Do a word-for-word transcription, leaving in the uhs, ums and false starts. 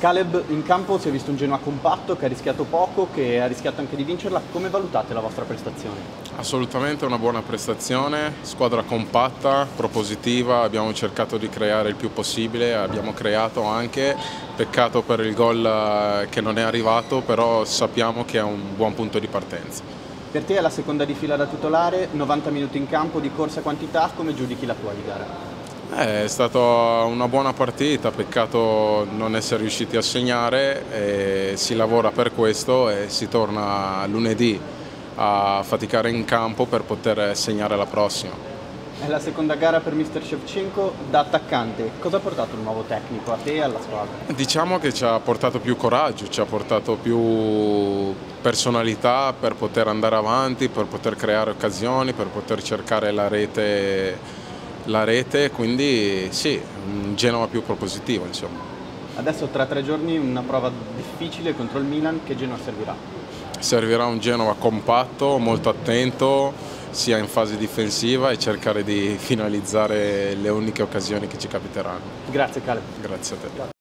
Caleb, in campo si è visto un Genoa compatto, che ha rischiato poco, che ha rischiato anche di vincerla. Come valutate la vostra prestazione? Assolutamente una buona prestazione, squadra compatta, propositiva, abbiamo cercato di creare il più possibile, abbiamo creato anche, peccato per il gol che non è arrivato, però sappiamo che è un buon punto di partenza. Per te è la seconda di fila da titolare, novanta minuti in campo di corsa quantità, come giudichi la tua di gara? È stata una buona partita, peccato non essere riusciti a segnare, e si lavora per questo e si torna lunedì a faticare in campo per poter segnare la prossima. È la seconda gara per mister Shevchenko da attaccante. Cosa ha portato il nuovo tecnico a te e alla squadra? Diciamo che ci ha portato più coraggio, ci ha portato più personalità per poter andare avanti, per poter creare occasioni, per poter cercare la rete, la rete, quindi sì, un Genova più propositivo, insomma. Adesso tra tre giorni una prova difficile contro il Milan, che Genoa servirà? Servirà un Genova compatto, molto attento, sia in fase difensiva e cercare di finalizzare le uniche occasioni che ci capiteranno. Grazie Caleb. Grazie a te.